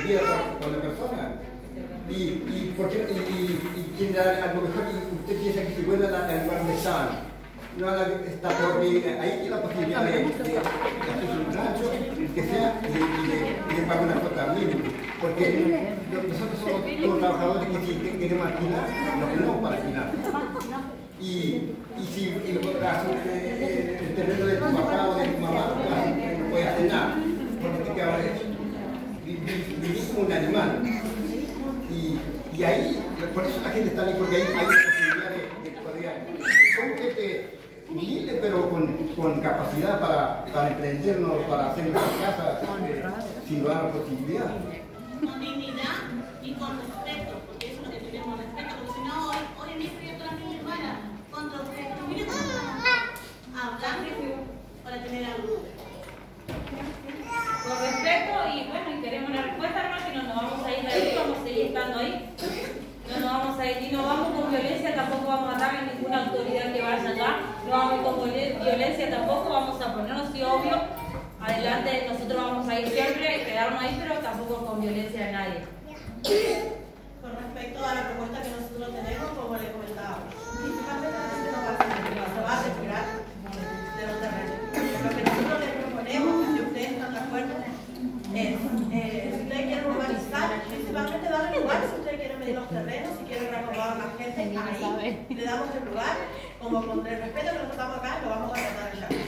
vida con la persona. Y tiene a lo mejor usted piensa que si vuelve al lugar de sano, no está por ahí tiene la posibilidad de hacer un rancho, que sea, y de pagar una cuota mínima. Porque nosotros somos trabajadores que si queremos alquilar, no tenemos para alquilar. Y si el terreno de tu papá o de tu mamá no puede hacer nada, porque te queda vivir como un animal. Y ahí, por eso la gente está ahí, porque ahí hay la posibilidad de poder. Son gente humilde, pero con capacidad para emprendernos, para hacer una casa, si no hay posibilidad. Con dignidad y con respeto, porque eso es lo que tenemos, respeto, porque si no, hoy en día estoy toda mi hermana contra ustedes. Mire cómo estamos hablando para tener algo. Con respeto y bueno, y queremos una respuesta, hermano, que no nos vamos a ir de ahí, vamos a seguir estando ahí. No nos vamos a ir y no vamos con violencia, tampoco vamos a dar a ninguna autoridad que vaya allá. No vamos con violencia tampoco, vamos a ponernos, sí, obvio. Adelante, nosotros vamos a ir siempre, quedarnos ahí, pero tampoco con violencia de nadie. Con respecto a la propuesta que nosotros tenemos, como le comentaba, principalmente la gente no va a hacer, se va a retirar de los terrenos. Lo que nosotros les proponemos, si ustedes están de acuerdo, es, si ustedes quieren urbanizar, principalmente darle lugar, si ustedes quieren medir los terrenos, si quieren acomodar a la gente, ahí le damos el lugar, como con el respeto que nosotros estamos acá, lo vamos a tratar allá.